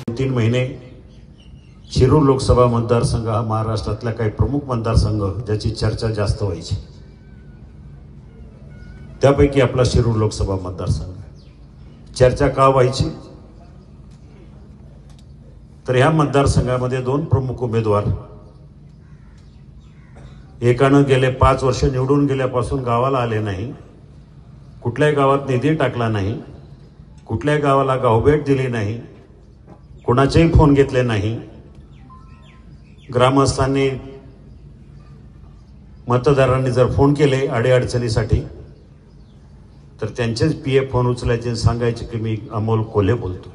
3 महिने शिरूर लोकसभा मतदारसंघ हा महाराष्ट्रातल्या काही प्रमुख मतदारसंघ ज्याची चर्चा जास्त व्हायची, त्यापैकी आपला शिरूर लोकसभा मतदारसंघ। चर्चा का व्हायची तर ह्या मतदारसंघामध्ये 2 प्रमुख उमेदवार, एकानं गेले 5 वर्ष निवडून गेल्यापासून गावाला आले नाही, कुठल्याही गावात निधी टाकला नाही, कुठल्याही गावाला गावभेट दिली नाही, कोणाचेही फोन घेतले नाही, ग्रामस्थांनी मतदारांनी जर फोन केले अडीअडचणीसाठी तर त्यांचेच पीए फोन उचलायचे आणि सांगायचे की मी अमोल कोल्हे बोलतो।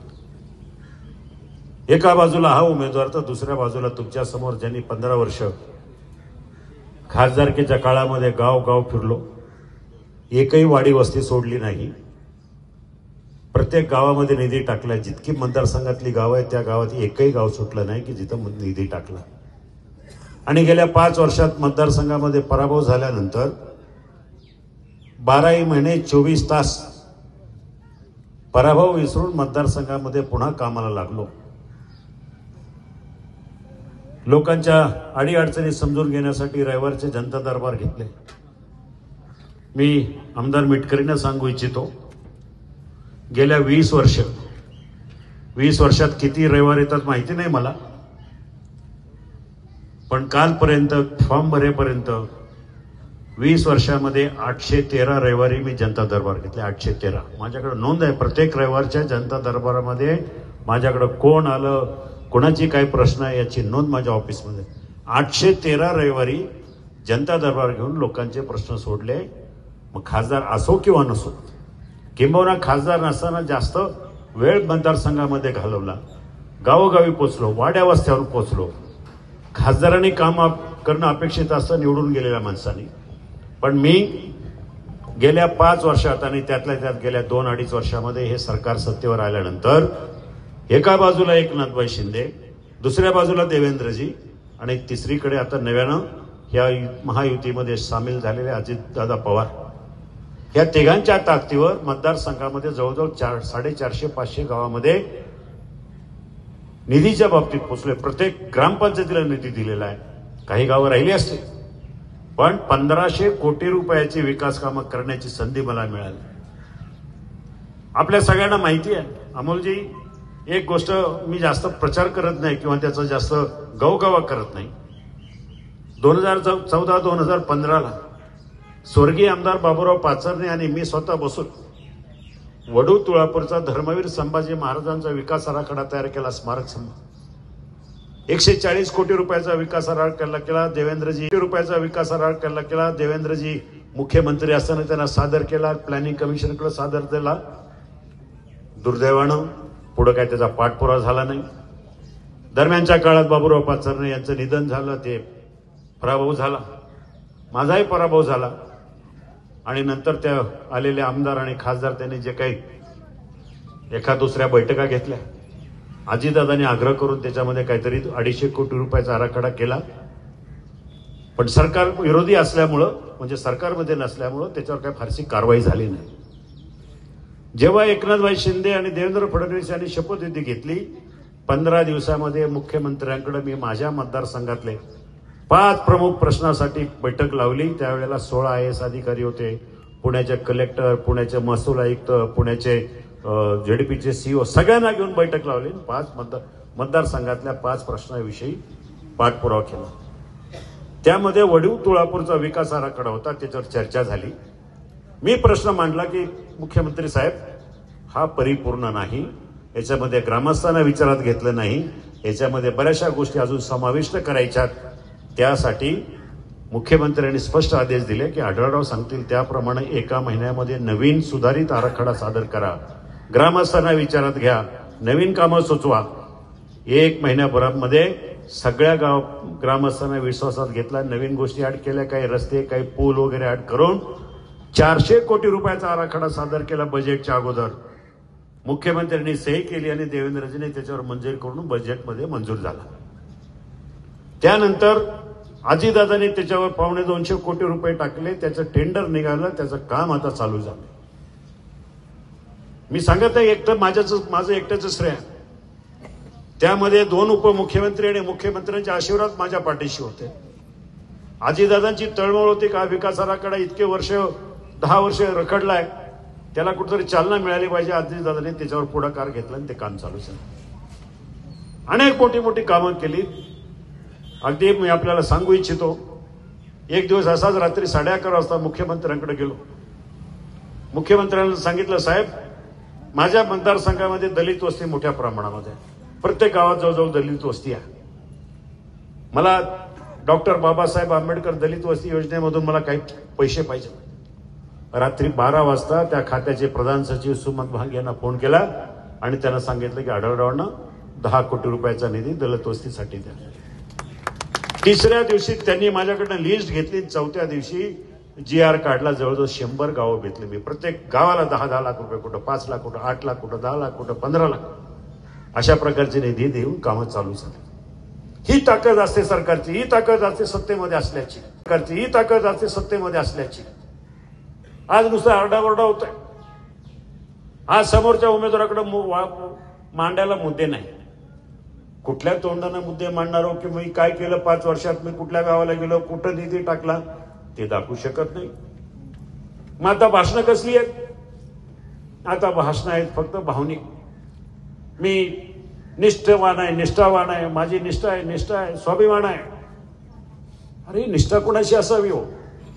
एका बाजूला हा उमेदवार तर दुसऱ्या बाजूला तुमच्या समोर ज्यांनी 15 वर्ष खासदारकीच्या काळामध्ये गाव गाव फिरलो, एकही वाडी वस्ती सोडली नाही, प्रत्येक गावामध्ये निधी टाकला, जितकी मतदारसंघातली गावं आहेत त्या गावात एकही गाव सुटलं नाही की जिथं निधी टाकला। आणि गेल्या 5 वर्षात मतदारसंघामध्ये पराभव झाल्यानंतर 12 महिने 24 तास पराभव विसरून मतदारसंघामध्ये पुन्हा कामाला लागलो। लोकांच्या अडीअडचणी समजून घेण्यासाठी रविवारचे जनता दरबार घेतले। मी आमदार मिटकरींना सांगू इच्छितो, गेल्या 20 वर्षात किती रविवार येतात माहिती नाही मला, पण कालपर्यंत फॉर्म भरेपर्यंत 20 वर्षामध्ये 813 रविवारी मी जनता दरबार घेतले। 813 माझ्याकडे नोंद आहे। प्रत्येक रविवारच्या जनता दरबारामध्ये माझ्याकडे कोण आलं, कोणाची काय प्रश्न आहे याची नोंद माझ्या ऑफिसमध्ये। 813 रविवारी जनता दरबार घेऊन लोकांचे प्रश्न सोडले। मग खासदार असो किंवा नसो, किंबहुना खासदार नसताना जास्त वेळ मतदारसंघामध्ये घालवला, गावोगावी पोचलो, वाड्या वस्त्यावर पोचलो। खासदारांनी काम करणं अपेक्षित असतं निवडून गेलेल्या माणसांनी, पण मी गेल्या 5 वर्षात आणि त्यातल्या त्यात गेल्या 2-2.5 वर्षामध्ये हे सरकार सत्तेवर आल्यानंतर एका बाजूला एकनाथभाई शिंदे, दुसऱ्या बाजूला देवेंद्रजी आणि तिसरीकडे आता नव्यानं ह्या महायुतीमध्ये सामील झालेले अजितदादा पवार, या तिघांच्या ताकदीवर मतदारसंघामध्ये जवळजवळ 450-500 गावामध्ये निधीच्या बाबतीत पोचले। प्रत्येक ग्रामपंचायतीला निधी दिलेला आहे। काही गावं राहिली असतील, पण 1500 कोटी रुपयाची विकास कामं करण्याची संधी मला मिळाली। आपल्या सगळ्यांना माहिती आहे अमोलजी, एक गोष्ट मी जास्त प्रचार करत नाही किंवा त्याचा जास्त गवगवा करत नाही। 2014-2015ला स्वर्गीय आमदार बाबूराव पाचरणे आणि मी स्वतः बसून वडू तुळापूरचा धर्मवीर संभाजी महाराजांचा विकास आराखडा तयार केला। स्मारक 140 कोटी रुपयाचा विकास आराखडा केला। देवेंद्रजी रुपयाचा विकास आराखडा केला। देवेंद्रजी मुख्यमंत्री असताना त्यांना सादर केला, प्लॅनिंग कमिशनकडे सादर केला। दुर्दैवानं पुढे काय त्याचा पाठपुरावा झाला नाही। दरम्यानच्या काळात बाबूराव पाचरणे यांचं निधन झालं, ते पराभव झाला, माझाही पराभव झाला। आणि नंतर त्या आलेले आमदार आणि खासदार त्यांनी जे काही एका दुसऱ्या बैठका घेतल्या, अजितदादांनी आग्रह करून त्याच्यामध्ये काहीतरी 250 कोटी रुपयाचा आराखडा केला, पण सरकार विरोधी असल्यामुळं, म्हणजे सरकारमध्ये नसल्यामुळं त्याच्यावर काही फारशी कारवाई झाली नाही। जेव्हा एकनाथभाई शिंदे आणि देवेंद्र फडणवीस यांनी शपथविधी घेतली, 15 दिवसामध्ये मुख्यमंत्र्यांकडे मी माझ्या मतदारसंघातले 5 प्रमुख प्रश्नासाठी बैठक लावली। त्यावेळेला 16 IAS अधिकारी होते, पुण्याचे कलेक्टर, पुण्याचे महसूल आयुक्त, पुण्याचे ZDPचे CEO, सगळ्यांना घेऊन बैठक लावली। 5 मतदारसंघातल्या 5 प्रश्नाविषयी पाठपुरावा केला। त्यामध्ये वडू तुळापूरचा विकास आराखडा होता, त्याच्यावर चर्चा झाली। मी प्रश्न मांडला की मुख्यमंत्री साहेब, हा परिपूर्ण नाही, याच्यामध्ये ग्रामस्थांना विचारात घेतलं नाही, याच्यामध्ये बऱ्याचशा गोष्टी अजून समाविष्ट करायच्यात। त्यासाठी मुख्यमंत्र्यांनी स्पष्ट आदेश दिले की आढळराव सांगतील त्याप्रमाणे एका महिन्यामध्ये नवीन सुधारित आराखडा सादर करा, ग्रामस्थांना विचारात घ्या, नवीन कामं सुचवा। 1 महिन्याभरामध्ये सगळ्या ग्रामस्थांना विश्वासात घेतला, नवीन गोष्टी ऍड केल्या, काही रस्ते, काही पूल वगैरे ऍड करून 400 कोटी रुपयाचा आराखडा सादर केला बजेटच्या अगोदर। मुख्यमंत्र्यांनी सही केली आणि देवेंद्रजींनी त्याच्यावर मंजुरी करून बजेटमध्ये मंजूर झाला। त्यानंतर अजितदादांनी त्याच्यावर 250 कोटी रुपये टाकले, त्याचं टेंडर निघालं, त्याचं काम आता चालू झालं। मी सांगत नाही माझं एकट्याचं श्रेय, त्यामध्ये 2 उपमुख्यमंत्री आणि मुख्यमंत्र्यांचे आशीर्वाद माझ्या पाठीशी होते. अजितदादांची तळमळ होती का विकासाला इतके वर्ष 10 वर्ष रखडलाय, त्याला कुठेतरी चालना मिळाली पाहिजे. अजितदादांनी त्याच्यावर पुढाकार घेतला आणि ते काम चालू झालं. अनेक मोठी मोठी कामं केली. अगदी मी आपल्याला सांगू इच्छितो, एक दिवस असाच रात्री 11:30 वाजता मुख्यमंत्र्यांकडे गेलो. मुख्यमंत्र्यांना सांगितलं, साहेब माझ्या मतदारसंघामध्ये दलित वस्ती मोठ्या प्रमाणामध्ये, प्रत्येक गावात जवळजवळ दलित वस्ती आहे. मला डॉक्टर बाबासाहेब आंबेडकर दलित वस्ती योजनेमधून मला काही पैसे पाहिजे. रात्री 12 वाजता त्या खात्याचे प्रधान सचिव सुमंत भांग यांना फोन केला आणि त्यांना सांगितलं की आढळरावांना 10 कोटी रुपयाचा निधी दलित वस्तीसाठी द्या. तिसऱ्या दिवशी त्यांनी माझ्याकडनं लिस्ट घेतली. चौथ्या दिवशी GR काढला. जवळजवळ 100 गावं भेटली. मी प्रत्येक गावाला 10-10 लाख रुपये, कुठं 5 लाख, कुठं 8 लाख, कुठं 10 लाख, कुठं 15 लाख अशा प्रकारचे निधी देऊन कामं चालू झाली. ही ताकद असते सरकारची, ही ताकद असते सत्तेमध्ये असल्याची, सरकारची ही ताकद असते सत्तेमध्ये असल्याची. आज नुसतं आरडाओरडा होत आहे. आज समोरच्या उमेदवाराकडे मांडायला मुद्दे नाही. कुठल्या तोंडाने मुद्दे मांडणार की मी काय केलं 5 वर्षात, मी कुठल्या गावाला गेलो, कुठं निधी टाकला, ते दाखवू शकत नाही. मग आता भाषणं कसली आहेत? आता भाषणं आहेत फक्त भावनिक. मी निष्ठावान आहे, निष्ठावान आहे, माझी निष्ठा आहे, निष्ठा आहे, स्वाभिमान आहे. अरे निष्ठा कोणाशी असावी हो?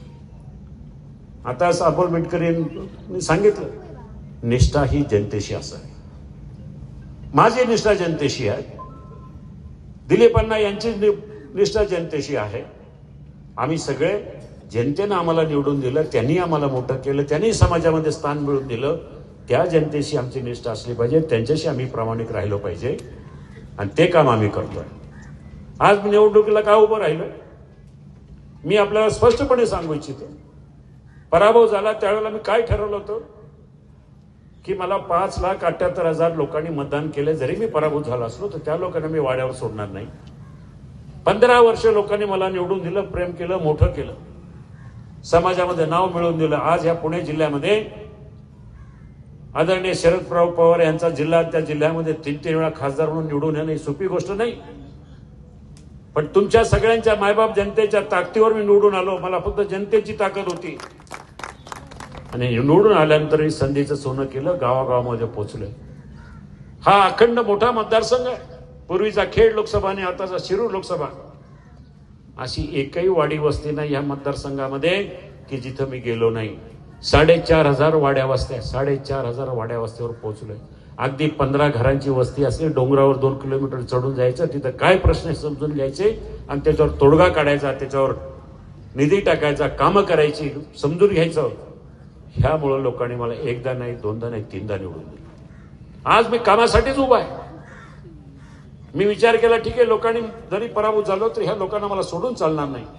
आता अबोल मिटकरींनी सांगितलं, निष्ठा ही जनतेशी असावी. माझी निष्ठा जनतेशी आहे. दिलीपांना यांची निष्ठा जनतेशी आहे. आम्ही सगळे जनतेनं आम्हाला निवडून दिलं, त्यांनी आम्हाला मोठं केलं, त्यांनी समाजामध्ये स्थान मिळवून दिलं. त्या जनतेशी आमची निष्ठा असली पाहिजे, त्यांच्याशी आम्ही प्रामाणिक राहिलो पाहिजे आणि ते काम आम्ही करतोय. आज मी निवडणुकीला का उभं राहिलो? मी आपल्याला स्पष्टपणे सांगू इच्छितो, पराभव झाला त्यावेळेला मी काय ठरवलं होतं की मला 5,78,000 लोकांनी मतदान केले. जरी मी पराभूत झाला असलो तर त्या लोकांना मी वाड्यावर सोडणार नाही. 15 वर्ष लोकांनी मला निवडून दिलं, प्रेम केलं, मोठं केलं, समाजामध्ये नाव मिळवून दिलं. आज या पुणे जिल्ह्यामध्ये आदरणीय शरदराव पवार यांचा जिल्हा, त्या जिल्ह्यामध्ये 3-3 वेळा खासदार म्हणून निवडून येणं ही सोपी गोष्ट नाही. पण तुमच्या सगळ्यांच्या मायबाप जनतेच्या ताकदीवर मी निवडून आलो. मला फक्त जनतेची ताकद होती आणि निवडून आल्यानंतर संधीचं सोनं केलं, गावागावामध्ये पोहोचलोय. हा अखंड मोठा मतदारसंघ आहे. पूर्वीचा खेड लोकसभा आणि आताचा शिरूर लोकसभा. अशी एकही वाडी वस्ती नाही या मतदारसंघामध्ये की जिथं मी गेलो नाही. 4,500 वाड्या वस्त्या, 4,500 वाड्या वस्त्यावर पोहोचलोय. अगदी 15 घरांची वस्ती असली, डोंगरावर 2 किलोमीटर चढून जायचं, तिथं काय प्रश्न समजून घ्यायचे आणि त्याच्यावर तोडगा काढायचा, त्याच्यावर निधी टाकायचा, कामं करायची, समजून घ्यायचं. ह्यामुळं लोकांनी मला एकदा नाही, दोनदा नाही, 3दा निवडून दिलं. आज मी कामासाठीच उभा आहे. मी विचार केला, ठीक आहे, लोकांनी जरी पराभूत झालो तर ह्या लोकांना मला सोडून चालणार नाही.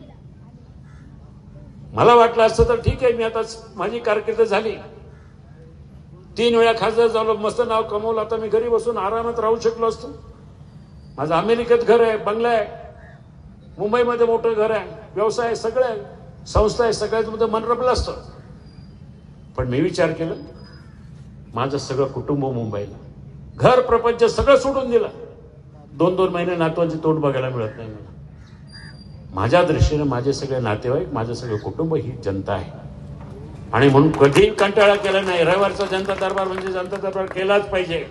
मला वाटलं असतं तर ठीक आहे, मी आता माझी कारकीर्द झाली, 3 वेळा खासदार झालो, मस्त नाव कमवलं, आता मी घरी बसून आरामात राहू शकलो असतो. माझं अमेरिकेत घर आहे, बंगला आहे, मुंबईमध्ये मोठं घर आहे, व्यवसाय आहे, सगळं आहे, संस्था आहे, सगळ्यामध्ये मन रमलं असतं. पण मी विचार केला, माझं सगळं कुटुंब मुंबईला, घर प्रपंच सगळं सोडून दिलं. 2-2 महिने नातवांचे तोंड बघायला मिळत नाही मला. माझ्या दृष्टीने माझे सगळे नातेवाईक, माझं सगळं कुटुंब ही जनता आहे. आणि म्हणून कधीही कंटाळा केला नाही. रविवारचा जनता दरबार म्हणजे जनता दरबार केलाच पाहिजे.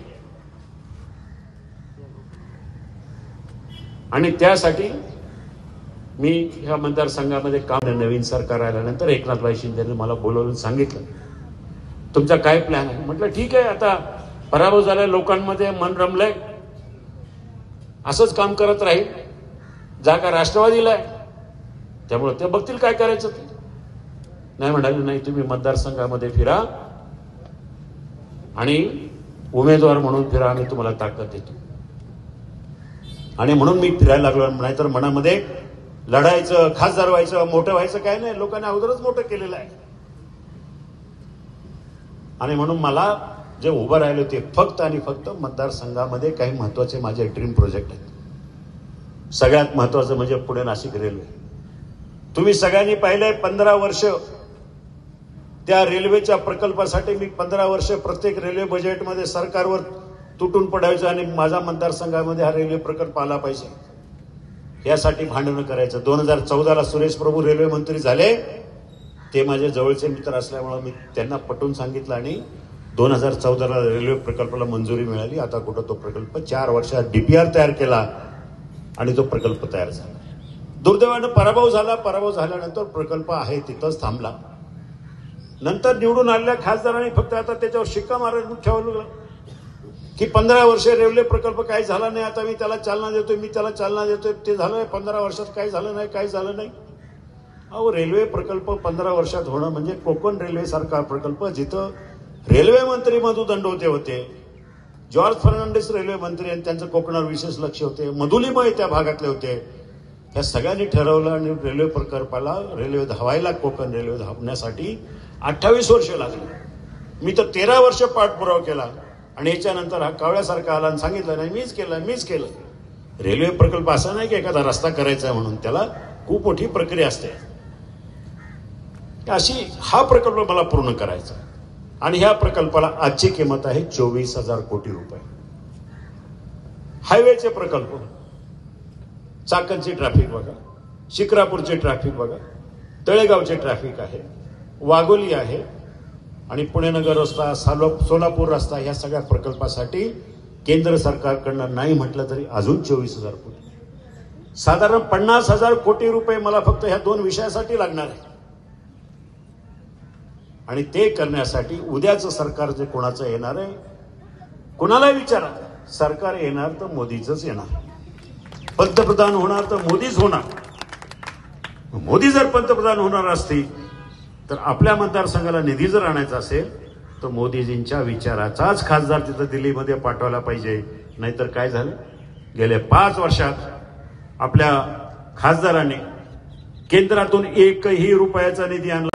आणि त्यासाठी मी ह्या मतदारसंघामध्ये काम, नवीन सरकार आल्यानंतर एकनाथभाई शिंदेने मला बोलवून सांगितलं, तुमचा काय प्लॅन आहे? म्हटलं ठीक आहे, आता पराभव झालाय, लोकांमध्ये मन रमलंय, असंच काम करत राहील. जागा राष्ट्रवादीला आहे, त्यामुळे ते बघतील काय करायचं ते. नाही म्हणाले, नाही तुम्ही मतदारसंघामध्ये फिरा आणि उमेदवार म्हणून फिरा, आम्ही तुम्हाला ताकद देतो. आणि म्हणून मी फिरायला लागलो. नाहीतर मनामध्ये लढायचं, खासदार व्हायचं, मोठं व्हायचं काय नाही. लोकांनी अगोदरच मोठं केलेलं आहे. आणि म्हणून मला जे उभं राहिलं ते फक्त आणि फक्त मतदारसंघामध्ये काही महत्वाचे माझे ड्रीम प्रोजेक्ट आहेत. सगळ्यात महत्वाचं म्हणजे पुणे नाशिक रेल्वे. तुम्ही सगळ्यांनी पाहिलंय, 15 वर्ष त्या रेल्वेच्या प्रकल्पासाठी मी 15 वर्ष प्रत्येक रेल्वे बजेटमध्ये सरकारवर तुटून पडायचं आणि माझा मतदारसंघामध्ये हा रेल्वे प्रकल्प आला पाहिजे यासाठी भांडणं करायचं. 2014ला सुरेश प्रभू रेल्वे मंत्री झाले. ते माझे जवळचे मित्र असल्यामुळे मी त्यांना पटवून सांगितलं आणि 2014ला रेल्वे प्रकल्पाला मंजुरी मिळाली. आता कुठं तो प्रकल्प 4 वर्षात DPR तयार केला आणि तो प्रकल्प तयार झाला. दुर्दैवानं पराभव झाला. पराभव झाल्यानंतर प्रकल्प आहे तिथंच थांबला. नंतर निवडून आलेल्या खासदारांनी फक्त आता त्याच्यावर शिक्का मारायला ठेवलं की 15 वर्ष रेल्वे प्रकल्प काही झाला नाही, आता मी त्याला चालना देतोय, मी त्याला चालना देतोय. ते झालं 15 वर्षात काही झालं नाही, काही झालं नाही. अहो, रेल्वे प्रकल्प 15 वर्षात होणं म्हणजे कोकण रेल्वे सारखा प्रकल्प जिथं रेल्वे मंत्री मधु दंडवते होते, जॉर्ज फर्नांडिस रेल्वे मंत्री आणि त्यांचं कोकणावर विशेष लक्ष होते, मधुलिमय त्या भागातले होते. या सगळ्यांनी ठरवलं आणि रेल्वे प्रकल्पाला रेल्वे धावायला कोकण रेल्वे धावण्यासाठी 28 वर्ष लागली. मी तर 13 वर्ष पाठपुरावा केला आणि याच्यानंतर हा कावळ्यासारखा आला आणि सांगितलं नाही मीच केलं. रेल्वे प्रकल्प असा नाही की एखादा रस्ता करायचा आहे म्हणून, त्याला खूप मोठी प्रक्रिया असते. अशी हा प्रकल्प मला पूर्ण करायचा आणि ह्या प्रकल्पाला आजची किंमत आहे 24,000 कोटी रुपये. हायवेचे प्रकल्प, चाकणची ट्रॅफिक बघा, शिक्रापूरचे ट्रॅफिक बघा, तळेगावचे ट्रॅफिक आहे, वाघोली आहे आणि पुणे नगर रस्ता, सोलापूर रस्ता, या सगळ्या प्रकल्पासाठी केंद्र सरकारकडनं नाही म्हटलं तरी अजून 24,000 कोटी, साधारण 50,000 कोटी रुपये मला फक्त ह्या 2 विषयासाठी लागणार आहे. आणि ते करण्यासाठी उद्याचं सरकार जे कोणाचं येणार आहे, कोणाला विचारा, सरकार येणार तर मोदीचंच येणार, पंतप्रधान होणार तर मोदीच होणार. मोदी जर पंतप्रधान होणार असतील तर आपल्या मतदारसंघाला निधी जर आणायचा असेल तर मोदीजींच्या विचाराचाच खासदार तिथं दिल्लीमध्ये पाठवायला पाहिजे. नाहीतर काय झालं, गेले 5 वर्षात आपल्या खासदारांनी केंद्रातून एकही रुपयाचा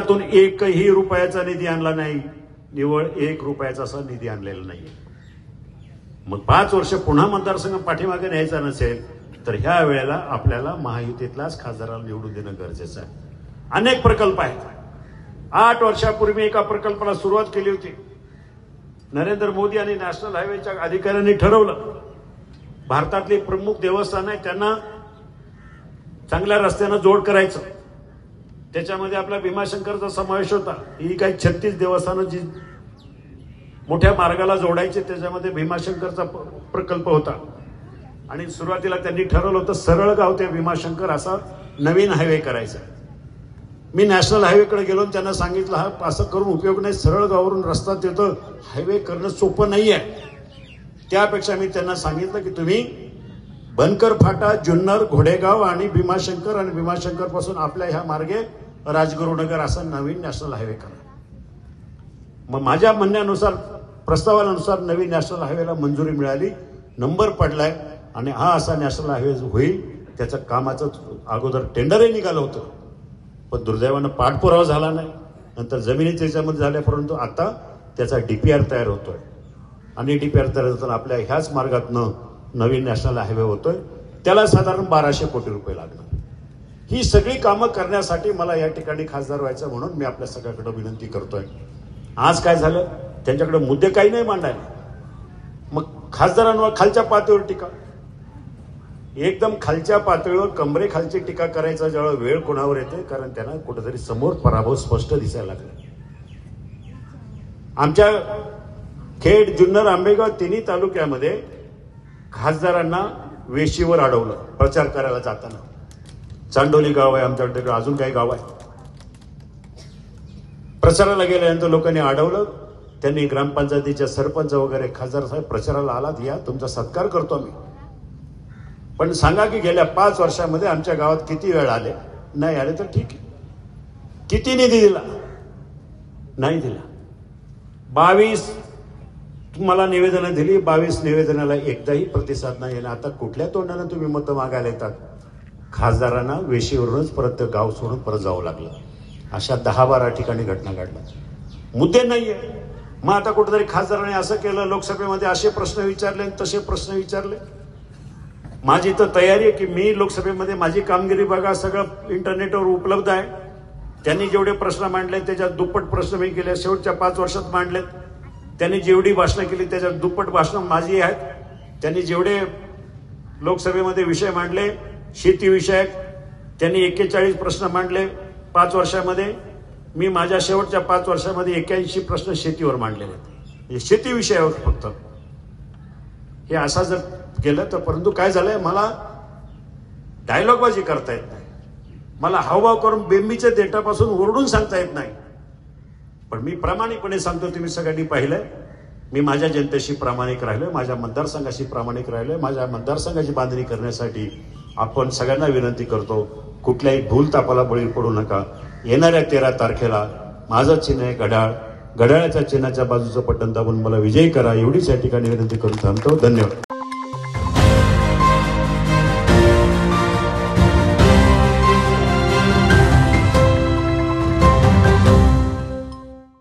निधी आणला नाही, निव्वळ 1 रुपयाचा असा निधी आणलेला नाही. मग 5 वर्ष पुन्हा मतदारसंघ पाठीमागे न्यायचा नसेल तर ह्या वेळेला आपल्याला महायुतीतलाच खासदाराला निवडून देणं गरजेचं आहे. अनेक प्रकल्प आहेत. 8 वर्षापूर्वी एका प्रकल्पाला सुरुवात केली होती. नरेंद्र मोदी आणि नॅशनल हायवेच्या अधिकाऱ्यांनी ठरवलं भारतातली प्रमुख देवस्थान आहे त्यांना चांगल्या रस्त्यानं जोड करायचं. त्याच्यामध्ये आपला भीमाशंकरचा समावेश होता. ही काही 36 देवस्थानं जी मोठ्या मार्गाला जोडायची, त्याच्यामध्ये भीमाशंकरचा प्रकल्प होता. आणि सुरुवातीला त्यांनी ठरवलं होतं सरळगाव ते भीमाशंकर असा नवीन हायवे करायचा. मी नॅशनल हायवेकडे गेलो आणि त्यांना सांगितलं हा असं करून उपयोग नाही, सरळगाववरून रस्ता तिथं हायवे करणं सोपं नाही आहे. त्यापेक्षा मी त्यांना सांगितलं की तुम्ही बनकर फाटा, जुन्नर, घोडेगाव आणि भीमाशंकर आणि भीमाशंकर पासून आपल्या ह्या मार्गे राजगुरुनगर असा नवीन नॅशनल हायवे करा. मग माझ्या म्हणण्यानुसार, प्रस्तावानुसार नवीन नॅशनल हायवेला मंजुरी मिळाली, नंबर पडलाय आणि हा असा नॅशनल हायवे होईल. त्याच्या कामाचं अगोदर टेंडरही निघालं होतं, पण दुर्दैवानं पाठपुरावा झाला नाही. नंतर जमिनीच्या याच्यामध्ये झाल्या, परंतु आता त्याचा DPR तयार होतोय आणि DPR तयार होताना आपल्या ह्याच मार्गातनं नवीन नॅशनल हायवे होतोय. त्याला साधारण 1200 कोटी रुपये लागणार. ही सगळी कामं करण्यासाठी मला या ठिकाणी खासदार व्हायचं म्हणून मी आपल्या सगळ्याकडे विनंती करतोय. आज काय झालं, त्यांच्याकडे मुद्दे काही नाही मांडायला. मग खासदारांवर खालच्या पातळीवर टीका, एकदम खालच्या पातळीवर कमरेखालची टीका करायचा जेव्हा वेळ कोणावर येते, कारण त्यांना कुठेतरी समोर पराभव स्पष्ट दिसायला लागला. आमच्या खेड, जुन्नर, आंबेगाव तिन्ही तालुक्यामध्ये खासदारांना वेशीवर अडवलं प्रचार करायला जाताना. चांडोली गाव आहे आमच्याकडे, अजून काही गाव आहे. प्रचाराला गेल्यानंतर लोकांनी अडवलं. त्यांनी ग्रामपंचायतीच्या सरपंच वगैरे, खासदार साहेब प्रचाराला आलात, या तुमचा सत्कार करतो आम्ही, पण सांगा की गेल्या 5 वर्षामध्ये आमच्या गावात किती वेळ आले. नाही आले तर ठीक आहे. किती निधी दिला, नाही दिला. 22 तुम्हाला निवेदनं दिली, 22 निवेदनाला एकदाही प्रतिसाद नाही येणार. आता कुठल्या तोंडानं तुम्ही मतं मागायला येतात. खासदारांना वेशीवरूनच परत गाव सोडून परत जावं लागलं. अशा 10-12 ठिकाणी घटना घडल्या. मुद्दे नाहीये. मग आता कुठेतरी खासदारांनी असं केलं, लोकसभेमध्ये असे प्रश्न विचारले आणि तसे प्रश्न विचारले. माझी तर तयारी आहे की मी लोकसभेमध्ये माझी कामगिरी बघा, सगळं इंटरनेटवर उपलब्ध आहे. त्यांनी जेवढे प्रश्न मांडले त्याच्यात दुप्पट प्रश्न मी गेल्या शेवटच्या 5 वर्षात मांडलेत. त्यांनी जेवढी भाषणं केली त्याच्यात दुप्पट भाषणं माझी आहेत. त्यांनी जेवढे लोकसभेमध्ये विषय मांडले शेतीविषयक, त्यांनी 41 प्रश्न मांडले 5 वर्षामध्ये. मी माझ्या शेवटच्या 5 वर्षामध्ये 81 प्रश्न शेतीवर मांडलेले आहेत, शेती विषयावर फक्त. हे असा जर केलं तर, परंतु काय झालंय, मला डायलॉगबाजी करता येत नाही, मला हावभाव करून बेंबीच्या देठापासून ओरडून सांगता येत नाही. पण मी प्रामाणिकपणे सांगतो, तुम्ही सगळ्यांनी पाहिलंय, मी माझ्या जनतेशी प्रामाणिक राहिलोय, माझ्या मतदारसंघाशी प्रामाणिक राहिलोय. माझ्या मतदारसंघाची बांधणी करण्यासाठी आपण सगळ्यांना विनंती करतो, कुठल्याही भूलतापाला बळी पडू नका. येणाऱ्या 13 तारखेला माझं चिन्ह आहे घड्याळ, घड्याळाच्या चिन्हाच्या बाजूचं बटन दाबून मला विजयी करा, एवढीच या ठिकाणी विनंती करून थांबतो. धन्यवाद.